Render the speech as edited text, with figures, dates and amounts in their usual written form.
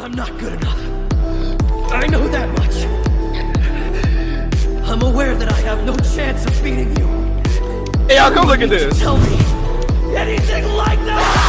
I'm not good enough. I know that much. I'm aware that I have no chance of beating you. Hey, y'all, come look at this. Tell me anything like that!